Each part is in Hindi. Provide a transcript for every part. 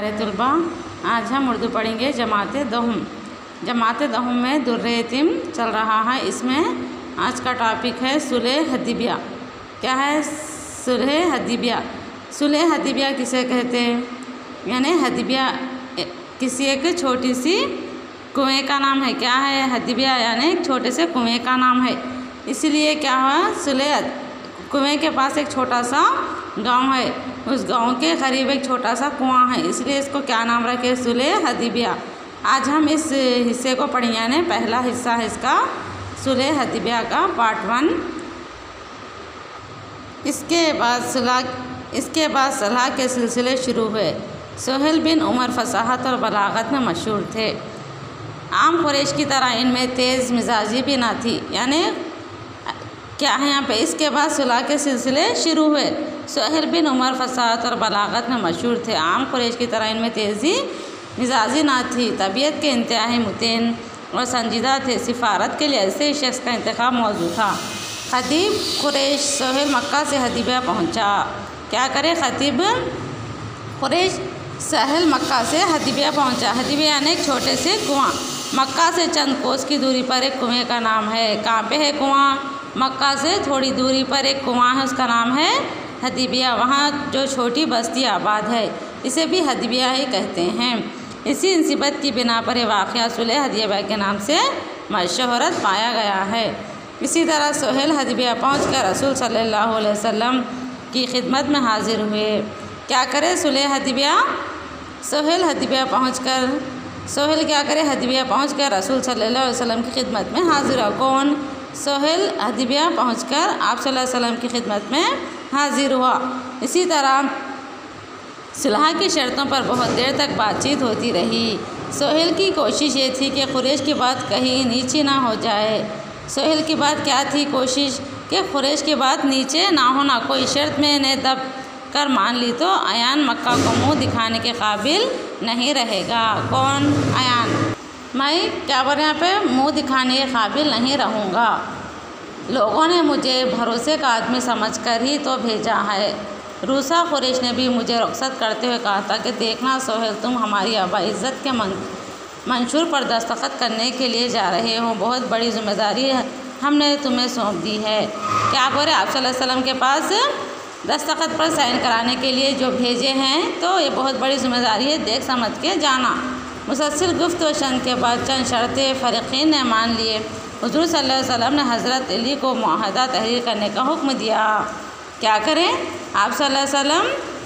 प्यारे तलबा, आज हम उर्दू पढ़ेंगे जमात दहुम। जमात दहुम में दुर्रे यतीम चल रहा है। इसमें आज का टॉपिक है सुलह हदीबिया। क्या है सुलह हदीबिया? सुलह हदीबिया किसे कहते हैं? यानी हदीबिया किसी एक छोटी सी कुएं का नाम है। क्या है हदीबिया? यानी एक छोटे से कुएं का नाम है। इसलिए क्या हुआ, सुलह कुएं के पास एक छोटा सा गांव है, उस गांव के करीब एक छोटा सा कुआं है, इसलिए इसको क्या नाम रखे? सुलह हदीबिया। आज हम इस हिस्से को पढ़ेंगे, यानी पहला हिस्सा है इसका सुलह हदीबिया का पार्ट 1। इसके बाद सलाह के सिलसिले शुरू हुए। सोहेल बिन उमर फसाहत और बलागत में मशहूर थे। आम कुरैश की तरह इनमें तेज़ मिजाजी भी ना थी। यानी क्या है यहाँ पे? इसके बाद सुलह के सिलसिले शुरू हुए। सोहेल बिन उमर फसाहत और बलागत में मशहूर थे। आम कुरैश की तरह इनमें तेज़ी मिजाजी ना थी। तबीयत के इंतहाई मुतीन और संजीदा थे। सिफारत के लिए ऐसे शख्स का इंतखाब मौजू था। खतीब कुरैश सोहेल मक्का से हदीबिया पहुँचा। क्या करे? खतीब कुरैश सोहेल मक्का से हदीबिया पहुँचा। हदीबिया यानी एक छोटे से कुआं। मक्का से चंद कोस की दूरी पर एक कुएं का नाम है। कहाँ पे है कुआं? मक्का से थोड़ी दूरी पर एक कुआं है, उसका नाम है हदीबिया। वहाँ जो छोटी बस्ती आबाद है, इसे भी हदीबिया ही कहते हैं। इसी मुसीबत की बिना पर यह वाक़या सुलह हदीबिया के नाम से मशहूरत पाया गया है। इसी तरह सोहेल हदीबिया पहुँचकर रसूल सल्लल्लाहु अलैहि वसल्लम की खिदमत में हाजिर हुए। क्या करे? सुलह हदीबिया सोहेल हदीबिया पहुँचकर सोहेल क्या करे? हदीबिया पहुँचकर रसूल सल्लल्लाहु अलैहि वसल्लम की खिदमत में हाजिर हुआ। कौन? सोहेल हदीबिया पहुँचकर आप सल्लल्लाहु अलैहि वसल्लम की खिदमत में हाजिर हुआ। इसी तरह सुलह की शर्तों पर बहुत देर तक बातचीत होती रही। सोहेल की कोशिश ये थी कि कुरैश की बात कहीं नीचे ना हो जाए। सोहेल की बात क्या थी? कोशिश कि कुरैश की बात नीचे ना होना। कोई शर्त मैंने दब कर मान ली तो अयान मक्का को मुँह दिखाने के काबिल नहीं रहेगा। कौन? अयान। मैं क्या बोल रहे यहाँ पे? मुँह दिखाने के काबिल नहीं रहूँगा। लोगों ने मुझे भरोसे का आदमी समझकर ही तो भेजा है। रूसा कुरैश ने भी मुझे रुखसत करते हुए कहा था कि देखना सोहेल, तुम हमारी आबा इज़्ज़त के मंशूर पर दस्तखत करने के लिए जा रहे हो। बहुत बड़ी जिम्मेदारी हमने तुम्हें सौंप दी है। क्या बोल रहे? आप सल्लल्लाहु अलैहि वसल्लम के पास दस्तखत पर साइन कराने के लिए जो भेजे हैं, तो ये बहुत बड़ी जिम्मेदारी है, देख समझ के जाना। मुसलसल गुफ्त व शन के बाद चंद शर्तें फ़रीक़ीन ने मान लिए। हुज़ूर सल्लल्लाहु अलैहि वसल्लम ने हज़रत अली को मुआहदा तहरीर करने का हुक्म दिया। क्या करें? आप सल्लल्लाहु अलैहि वसल्लम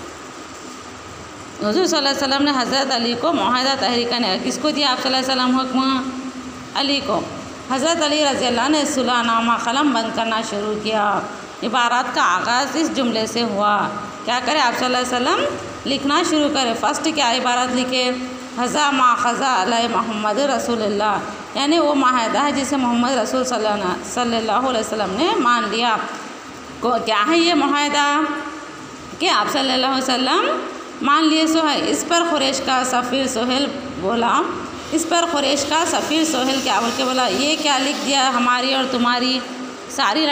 हुज़ूर सल्लल्लाहु अलैहि वसल्लम ने हज़रत अली को मुआहदा तहरीर करने का किसको दिया? आप सल्लल्लाहु अलैहि वसल्लम हुक्म अली को। हज़रत अली रज़ी अल्लाह ने सुलहनामा कलम बंद करना शुरू किया। इबारत का आगाज़ इस जुमले से हुआ। क्या करें? आप सल्लल्लाहु अलैहि वसल्लम लिखना शुरू करें। फर्स्ट क्या इबारत लिखे? हज़ा मा खज़ा अलैहि मोहम्मद रसूलुल्लाह, यानी वो माहिदा है जिसे मोहम्मद रसूल सल्लल्लाहु अलैहि वसल्लम ने मान लिया। क्या है ये माहिदा कि आप सल्लल्लाहु अलैहि वसल्लम मान लिए सो है। इस पर कुरैश का सफ़ीर सोहेल बोला। इस पर कुरैश का सफ़ीर सोहेल क्या बोल के बोला? ये क्या लिख दिया? हमारी और तुम्हारी सारी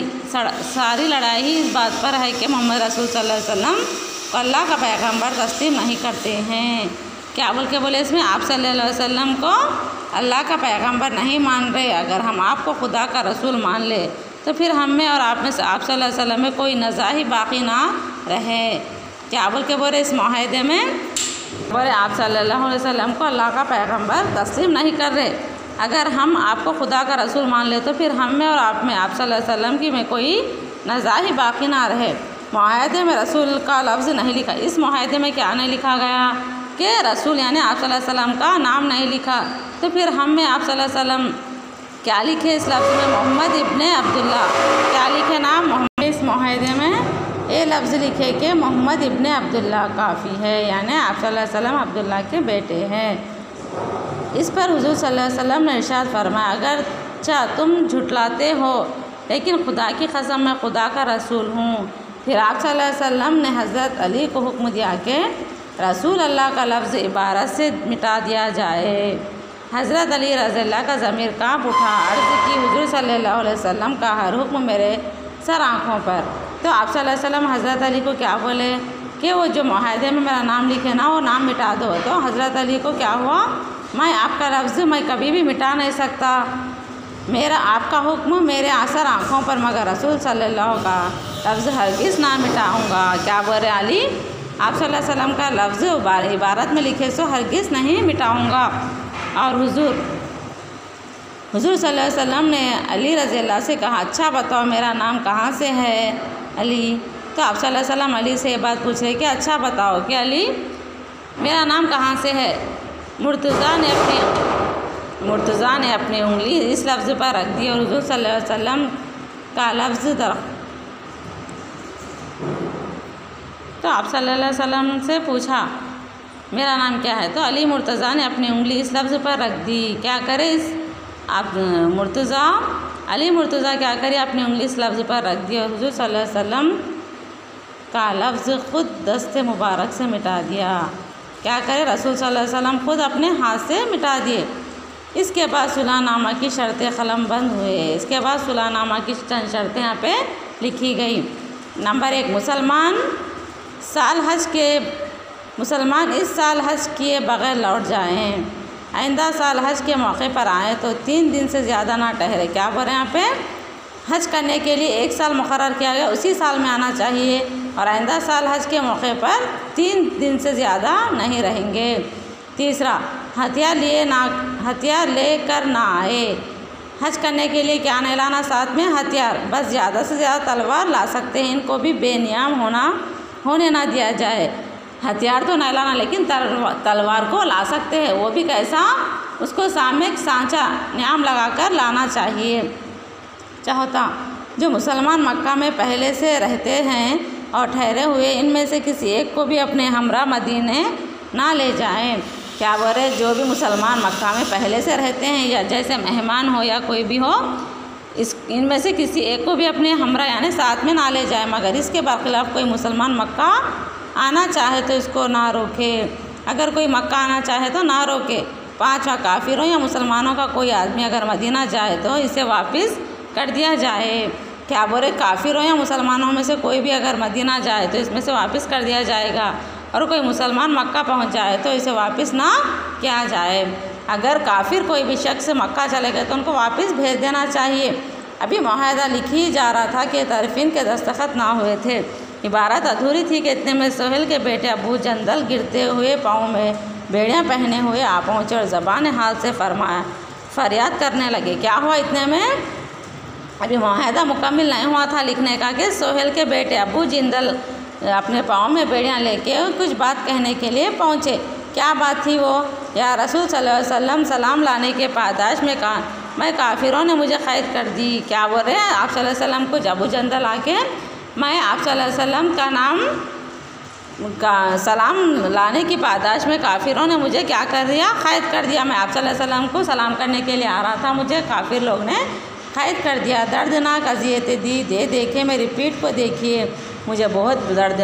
लड़ाई ही इस बात पर है कि मोहम्मद रसूल सल्लल्लाहु अलैहि वसल्लम को अल्लाह का पैगंबर तस्लीम नहीं करते हैं। क्या बोल के बोले इसमें? आप सल्लल्लाहु अलैहि वसल्लम को अल्लाह का पैगंबर नहीं मान रहे। अगर हम आपको खुदा का रसूल मान ले तो फिर हम में और आप में से आप सल्लल्लाहु अलैहि वसल्लम में कोई नज़ा ही बाकी ना रहे। क्या बोल के बोले इस मुआहदे में? बोले आप सल्लल्लाहु अलैहि वसल्लम को अल्लाह का पैगंबर तस्लीम नहीं कर रहे। अगर हम आपको खुदा का रसूल मान ले तो फिर हम में और आप में आप सल्लल्लाहु अलैहि वसल्लम की में कोई नज़ा ही बाकी ना रहे। मुआहदे में रसूल का लफ्ज़ नहीं लिखा। इस मुआहदे में क्या नहीं लिखा गया कि रसूल यानी आप सल्लल्लाहु अलैहि वसल्लम का नाम नहीं लिखा। तो फिर हम में आप सल्लल्लाहु अलैहि वसल्लम क्या लिखे इस लफ्ज़ में? मोहम्मद इब्ने अब्दुल्ला। क्या लिखे नाम? मोहम्मद। इस मुआहदे में ये लफ्ज़ लिखे कि मोहम्मद इब्ने अब्दुल्ला काफ़ी है, यानी आप सल्लल्लाहु अलैहि वसल्लम अब्दुल्ला के बेटे हैं। इस पर हुज़ूर सल्लल्लाहु अलैहि वसल्लम ने इरशाद फरमाया, अगर तुम झुटलाते हो लेकिन खुदा की कसम मैं खुदा का रसूल हूँ। फिर आप सल्लल्लाहु अलैहि वसल्लम ने हज़रत अली को हुक्म दिया कि रसूल अल्लाह का लफ्ज़ इबारत से मिटा दिया जाए। हज़रत अली रज़ी अल्लाह का ज़मीर काँप उठा। अर्ज़ की हुज़ूर सल्लल्लाहु अलैहि वसल्लम का हर हुक्म मेरे सर आँखों पर। तो आप सल्लल्लाहु अलैहि वसल्लम हज़रत अली को क्या बोले? कि वो जो मुआहदे में मेरा नाम लिखे ना वो नाम मिटा दो। तो हज़रत अली को क्या हुआ, मैं आपका लफ्ज़ मैं कभी भी मिटा नहीं सकता, मेरा आपका हुक्म मेरे असर आँखों पर, मगर रसूल सल्लल्लाहु का लफ्ज़ हरगिज़ ना मिटाऊँगा। क्या बोल रहे अली, आप सल्लल्लाहु अलैहि वसल्लम का लफ्ज़ इबारत में लिखे सो हरगिज़ नहीं मिटाऊँगा। और हुज़ूर सल्लल्लाहु अलैहि वसल्लम ने अली रज़ी अल्लाह से कहा, अच्छा बताओ मेरा नाम कहाँ से है अली। तो आप सल्लल्लाहु अलैहि वसल्लम अली से ये बात पूछ रहे कि अच्छा बताओ कि अली मेरा नाम कहाँ से है। मुर्तज़ा ने अपनी उंगली इस लफ्ज़ पर रख दी और हुज़ूर सल्लल्लाहु अलैहि वसल्लम का लफ्ज़ तो आप सल्लल्लाहु अलैहि वसल्लम से पूछा मेरा नाम क्या है। तो अली मुर्तज़ा ने अपनी उंगली इस लफ्ज़ पर रख दी। क्या करे अली मुर्तज़ा क्या करे, अपनी उंगली इस लफ्ज़ पर रख दी और हुज़ूर सल्लल्लाहु अलैहि वसल्लम का लफ्ज़ ख़ुद दस्ते मुबारक से मिटा दिया। क्या करे, रसूल सल्लल्लाहु अलैहि वसल्लम ख़ुद अपने हाथ से मिटा दिए। इसके बाद सुलहनामा की शर्तें कलम बंद हुए। इसके बाद सुलहनामा की चंद शर्तें यहाँ पे लिखी गई। नंबर 1, मुसलमान इस साल हज किए बग़ैर लौट जाएं। आइंदा साल हज के मौके पर आएँ तो 3 दिन से ज़्यादा ना ठहरे। क्या बोल रहे हैं यहाँ पे, हज करने के लिए 1 साल मुकर्रर किया गया, उसी साल में आना चाहिए और आइंदा साल हज के मौके पर 3 दिन से ज़्यादा नहीं रहेंगे। तीसरा, हथियार लेकर ना आए। हज करने के लिए क्या नहीं लाना साथ में, हथियार, बस ज़्यादा से ज़्यादा तलवार ला सकते हैं, इनको भी बेनियाम होने ना दिया जाए। हथियार तो नहीं लाना लेकिन तलवार को ला सकते हैं, वो भी कैसा, उसको सामने सांचा नियाम लगाकर लाना चाहिए। चौथा, जो मुसलमान मक्का में पहले से रहते हैं और ठहरे हुए, इनमें से किसी एक को भी अपने हमरा मदीने ना ले जाएं। क्या बोल रहे, जो भी मुसलमान मक्का में पहले से रहते हैं या जैसे मेहमान हो या कोई भी हो, इनमें से किसी एक को भी अपने हमरा यानी साथ में ना ले जाए, मगर इसके बरखिलाफ़ कोई मुसलमान मक्का आना चाहे तो इसको ना रोके। अगर कोई मक्का आना चाहे तो ना रोके। 5वां, काफिरों या मुसलमानों का कोई आदमी अगर मदीना जाए तो इसे वापस कर दिया जाए। क्या बोले, काफिरों या मुसलमानों में से कोई भी अगर मदीना जाए तो इसमें से वापस कर दिया जाएगा और कोई मुसलमान मक्का पहुंच जाए तो इसे वापस ना किया जाए। अगर काफिर कोई भी शख्स मक्का चले गए तो उनको वापस भेज देना चाहिए। अभी मुआहदा लिखी जा रहा था कि तारफीन के दस्तखत ना हुए थे। इबारत अधूरी थी कि इतने में सोहेल के बेटे अबू जंदल गिरते हुए पाँव में बेड़ियाँ पहने हुए आ पहुँचे और ज़बान हाल से फरियाद करने लगे। क्या हुआ इतने में, अभी मुआहदा मुकम्मिल नहीं हुआ था लिखने का कि सोहेल के बेटे अबू जंदल अपने पाँव में बेड़ियाँ लेके कुछ बात कहने के लिए पहुँचे। क्या बात थी वो, या रसूल सल्लल्लाहु अलैहि वसल्लम सलाम लाने के पादाश में मैं काफिरों ने मुझे कैद कर दी। क्या बोल रहे हैं, आप सल्लल्लाहु अलैहि वसल्लम को अबू जंदल आके मैं आप सल्लल्लाहु अलैहि वसल्लम का नाम का सलाम लाने की पादाश में काफिरों ने मुझे क्या कर दिया, कैद कर दिया। मैं आप सल्लल्लाहु अलैहि वसल्लम को सलाम करने के लिए आ रहा था, मुझे काफिर लोग ने कैद कर दिया। दर्दनाक अजियतें दी, देखे मेरी पीठ को देखिए, मुझे बहुत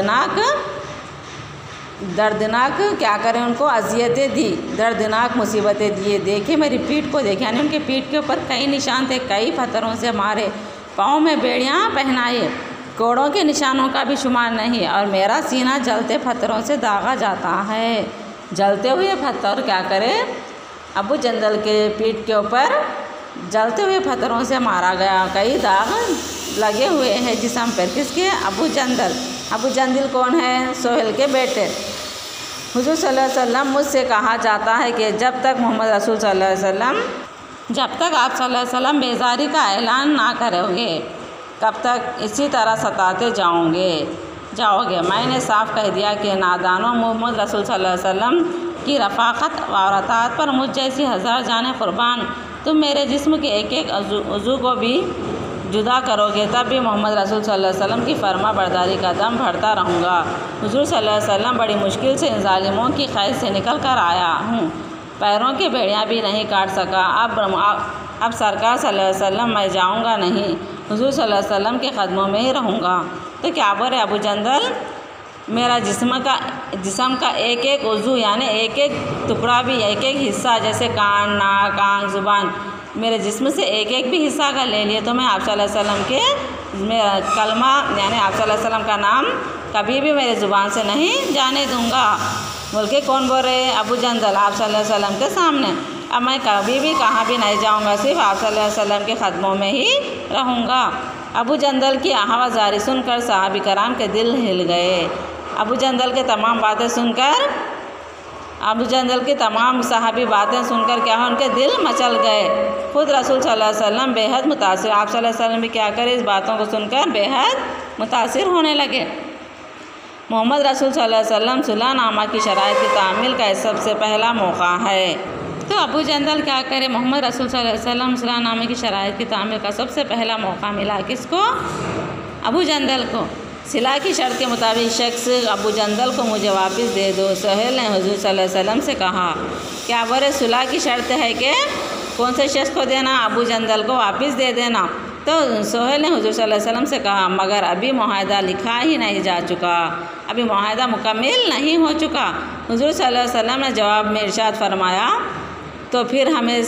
दर्दनाक क्या करें, उनको अजियतें दी, दर्दनाक मुसीबतें दिए। देखे मेरी पीठ को देखे, यानी उनकी पीठ के ऊपर कई निशान थे, कई पत्थरों से मारे, पाँव में बेड़ियाँ पहनाए, कोड़ों के निशानों का भी शुमार नहीं, और मेरा सीना जलते पत्थरों से दागा जाता है। जलते हुए पत्थर क्या करे, अबू जंदल के पीठ के ऊपर जलते हुए पत्थरों से मारा गया, कई दाग लगे हुए हैं जिस्म पर। किसके, अबू जंदल कौन है, सोहेल के बेटे। हुजूर सल्लल्लाहु अलैहि वसल्लम मुझसे कहा जाता है कि जब तक मोहम्मद रसूल सल्लल्लाहु अलैहि वसल्लम जब तक आप सल्लल्लाहु अलैहि वसल्लम बेजारी का ऐलान ना करोगे तब तक इसी तरह सताते जाओगे। मैंने साफ कह दिया कि नादानों मोहम्मद रसूल सल्लल्लाहु अलैहि वसल्लम की रफ़ाक़त और अताअत पर मुझ जैसी हज़ार जानें कुर्बान। तुम मेरे जिस्म के एक एक उज़ू को भी जुदा करोगे तब भी मोहम्मद रसूल सल्लल्लाहु अलैहि वसल्लम की फर्मा बरदारी का दम भरता रहूँगा। हुज़ूर सल्लल्लाहु अलैहि वसल्लम बड़ी मुश्किल से इन ज़ालिमों की क़ैद से निकल कर आया हूँ, पैरों की बेड़ियाँ भी नहीं काट सका। अब सरकार सल्लल्लाहु अलैहि वसल्लम मैं जाऊँगा नहीं, हुज़ूर सल्लल्लाहु अलैहि वसल्लम के कदमों में ही रहूँगा। तो क्या बोले अबू जंदल, मेरा जिस्म का एक एक उज़ू यानी एक एक टुकड़ा भी, एक एक हिस्सा, जैसे कान, नाक, आँख, ज़ुबान, मेरे जिस्म से एक एक भी हिस्सा का ले लिए तो मैं आप सल्लल्लाहु अलैहि वसल्लम के मेरा कलमा यानी आप सल्लल्लाहु अलैहि वसल्लम का नाम कभी भी मेरे ज़ुबान से नहीं जाने दूँगा। बोल के कौन बोल रहे? अबू जंदल आप सल्लल्लाहु अलैहि वसल्लम के सामने। अब मैं कभी भी कहाँ भी नहीं जाऊँगा, सिर्फ आप सल्लल्लाहु अलैहि वसल्लम के ख़दमों में ही रहूँगा। अबू जंदल की आवाज़ जारी सुनकर सहाबी कराम के दिल हिल गए। अबू जंदल के तमाम बातें सुनकर सहाबी बातें सुनकर क्या है, उनके दिल मचल गए। खुद रसूल सल्लल्लाहु अलैहि वसल्लम बेहद मुतासिर, आप सल्लल्लाहु अलैहि वसल्लम भी क्या करें, इस बातों को सुनकर बेहद मुतासिर होने लगे। मोहम्मद रसूल सल्लल्लाहु अलैहि वसल्लम सुलहनामा की शराइत की तामील का सबसे पहला मौका है। तो अबू जंदल क्या करे, मोहम्मद रसूल सल्लल्लाहु अलैहि वसल्लम सुलहनामे की शराइत की तामील का सबसे पहला मौका मिला किसको? अबू जंदल को। सिला की शर्त के मुताबिक शख्स अबू जंदल को मुझे वापस दे दो। सोहेल ने हुजूर सल्लल्लाहु अलैहि वसल्लम से कहा, क्या बोले सुलह की शर्त है कि कौन से शख्स को देना? अबू जंदल को वापस दे देना। तो सोहेल ने हुजूर सल्लल्लाहु अलैहि वसल्लम से कहा, मगर अभी मुआहदा लिखा ही नहीं जा चुका, अभी मुआहदा मुकम्मिल नहीं हो चुका। हुजूर सल्लल्लाहु अलैहि वसल्लम ने जवाब में इरशाद फरमाया, तो फिर हमें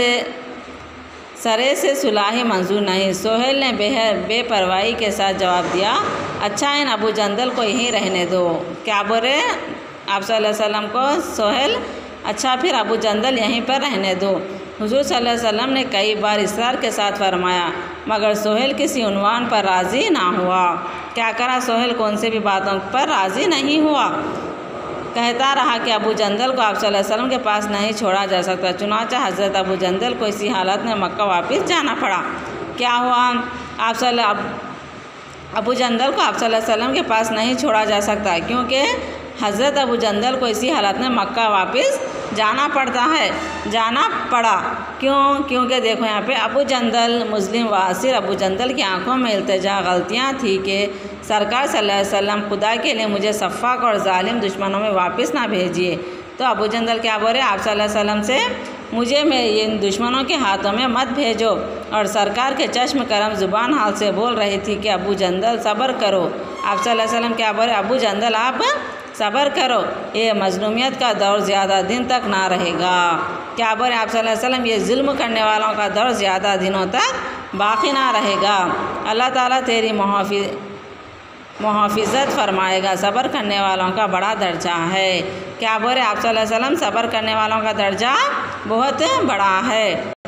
सरे से सुलह मंजूर नहीं। सोहेल ने बेपरवाही के साथ जवाब दिया, अच्छा इन अबू जंदल को यहीं रहने दो। क्या बोले आप सल्लल्लाहु अलैहि वसल्लम को? सोहेल, अच्छा फिर अबू जंदल यहीं पर रहने दो। हुजूर सल्लल्लाहु अलैहि वसल्लम ने कई बार इसरार के साथ फरमाया, मगर सोहेल किसी उन्वान पर राज़ी ना हुआ। क्या करा, सोहेल कौन से भी बातों पर राज़ी नहीं हुआ। कहता रहा कि अबू जंदल को आप सल्लल्लाहु अलैहि वसल्लम के पास नहीं छोड़ा जा सकता। चुनांचे हज़रत अबू जंदल को इसी हालत में मक्का वापस जाना पड़ा। क्या हुआ, अबू जंदल को आप सल्लल्लाहु अलैहि वसल्लम के पास नहीं छोड़ा जा सकता, क्योंकि हज़रत अबू जंदल को इसी हालत में मक्का वापस जाना पड़ा। क्योंकि देखो यहाँ पे अबू जंदल मुस्लिम वासिर अबू जंदल की आंखों में इल्तिजा गलतियाँ थी कि सरकार सल्लल्लाहु अलैहि वसल्लम खुदा के लिए मुझे सफ़ाक और जालिम दुश्मनों में वापस ना भेजिए। तो अबू जंदल क्या बोल रहे, आप सल्लल्लाहु अलैहि वसल्लम से मुझे इन दुश्मनों के हाथों में मत भेजो। और सरकार के चश्म करम ज़ुबान हाल से बोल रही थी कि अबू जंदल सब्र करो। आप सल्लल्लाहु अलैहि वसल्लम क्या बोल रहे, अबू जंदल आप सब्र करो, ये मजलूमियत का दौर ज़्यादा दिन तक ना रहेगा। क्या बोले आप सल्लल्लाहु अलैहि वसल्लम, ये जुल्म करने वालों का दौर ज़्यादा दिनों तक बाकी ना रहेगा। अल्लाह ताला तेरी मुहाफ़िज़त फरमाएगा। सब्र करने वालों का बड़ा दर्जा है। क्या बोले आप सल्लल्लाहु अलैहि वसल्लम, सब्र करने वालों का दर्जा बहुत बड़ा है।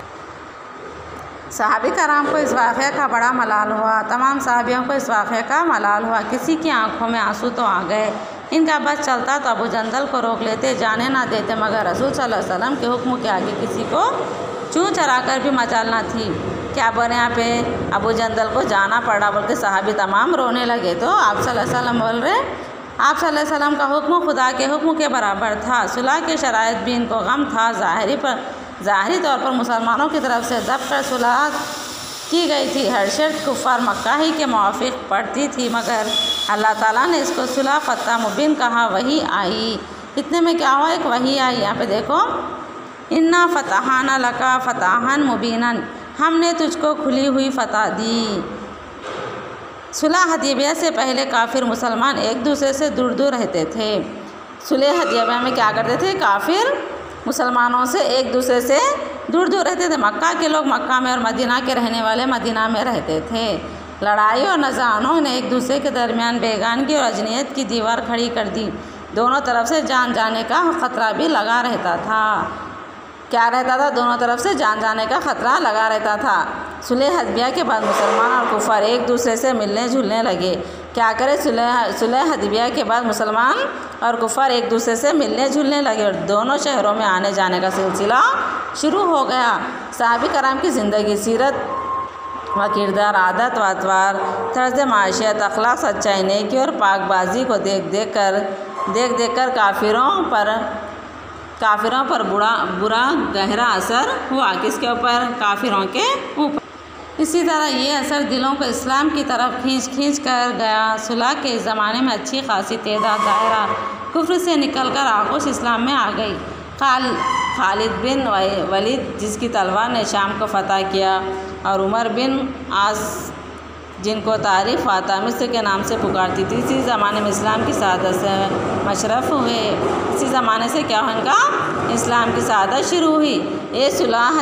सहाबी कराम को इस वाक़े का बड़ा मलाल हुआ। तमाम सहाबियों को इस वाक़े का मलाल हुआ। किसी की आंखों में आंसू तो आ गए। इनका बस चलता तो अबू जंदल को रोक लेते, जाने ना देते, मगर रसूल सल्लल्लाहु अलैहि वसल्लम के हुक्म के आगे किसी को चूँ चरा कर भी मचालना थी। क्या बोले यहाँ पे अबू जंदल को जाना पड़ा, बल्कि सहाबी तमाम रोने लगे। तो आप सल्लल्लाहु अलैहि वसल्लम बोल रहे, आप सल्लल्लाहु अलैहि वसल्लम का हुक्म खुदा के हुक्म के बराबर था। सुलह के शराइत भी इनको गम था। ज़ाहिरी तौर पर मुसलमानों की तरफ से दब कर सुलह की गई थी। हर शर्त कुफ़ार मक्का ही के मुवाफ़िक़ पड़ती थी, मगर अल्लाह ताला ने इसको सुलह फ़तह मुबीन कहा। वही आई, इतने में क्या हुआ, एक वही आई। यहाँ पे देखो, इन्ना फ़तहाना लका फ़तहन मुबीनन, हमने तुझको खुली हुई फ़तह दी। सुलह हदीबिया से पहले काफिर मुसलमान एक दूसरे से दूर दूर रहते थे। सुलह हदीबिया में क्या करते थे, काफिर मुसलमानों से एक दूसरे से दूर दूर रहते थे। मक्का के लोग मक्का में और मदीना के रहने वाले मदीना में रहते थे। लड़ाई और नज़ानों ने एक दूसरे के दरमियान बेगानगी और अजनियत की दीवार खड़ी कर दी। दोनों तरफ से जान जाने का ख़तरा भी लगा रहता था। क्या रहता था, दोनों तरफ से जान जाने का ख़तरा लगा रहता था। सुलह हदीबिया के बाद मुसलमान और कुफ़ार एक दूसरे से मिलने जुलने लगे। क्या करे, सुलह हदीबिया के बाद मुसलमान और कुफ़ार एक दूसरे से मिलने जुलने लगे और दोनों शहरों में आने जाने का सिलसिला शुरू हो गया। सहाबी कराम की ज़िंदगी, सीरत व किरदार, आदत व अतवार, तर्ज माशियत, अखलाक, सच्चाई, नेकी और पाकबाजी को देख देख कर काफिरों पर बुरा गहरा असर हुआ। किसके ऊपर, काफिरों के ऊपर। इसी तरह ये असर दिलों को इस्लाम की तरफ खींच कर गया। सुलह के इस ज़माने में अच्छी खासी तादाद दायरा कुफ्र से निकलकर आगोश इस्लाम में आ गई। खालिद बिन वलीद, जिसकी तलवार ने शाम को फ़तह किया, और उमर बिन आस, जिनको तारीफ़ फाता मिस्र के नाम से पुकारती थी, इसी ज़माने में इस्लाम की सादत से मशरफ़ हुए। इसी ज़माने से क्या उनका इस्लाम की सादत शुरू हुई। ये सुलह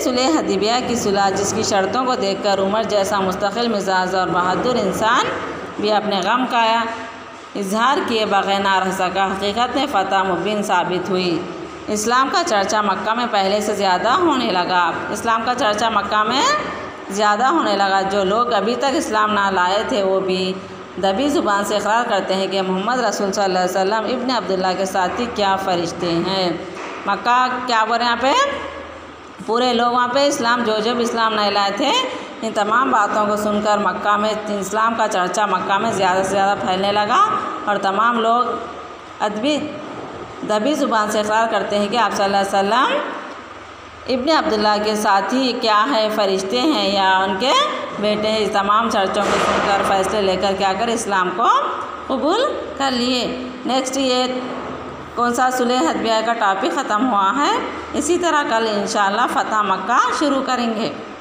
हदीबिया की सुलह, जिसकी शर्तों को देखकर उमर जैसा मुस्तकिल मिजाज और बहादुर इंसान भी अपने गम का इजहार किए बगैर ना रह सका। हकीकत में फ़तह मुबीन साबित हुई। इस्लाम का चर्चा मक्का में पहले से ज़्यादा होने लगा। इस्लाम का चर्चा मक्का में ज़्यादा होने लगा। जो लोग अभी तक इस्लाम ना लाए थे वो भी दबी ज़ुबान से इकरार करते हैं कि मोहम्मद रसूल सल्लल्लाहु अलैहि वसल्लम इब्न अब्दुल्लाह के साथी क्या फ़रिश्ते हैं। मक्का क्या बोल रहे हैं यहाँ पे, पूरे लोग वहाँ पे इस्लाम जब इस्लाम नहीं लाए थे, इन तमाम बातों को सुनकर मक्का में इस्लाम का चर्चा मक्का में ज़्यादा से ज़्यादा फैलने लगा और तमाम लोग दबी ज़ुबान से इकरार करते हैं कि आप सल्लल्लाहु अलैहि वसल्लम इब्न अब्दुल्लाह के साथी क्या है, फ़रिश्ते हैं या उनके बेटे हैं। इस तमाम चर्चों को सुनकर फ़ैसले लेकर क्या कर इस्लाम को कबूल कर लिए। नेक्स्ट ये कौन सा सुलह हदबिया का टॉपिक ख़त्म हुआ है। इसी तरह कल इंशाअल्लाह फ़तह मक्का शुरू करेंगे।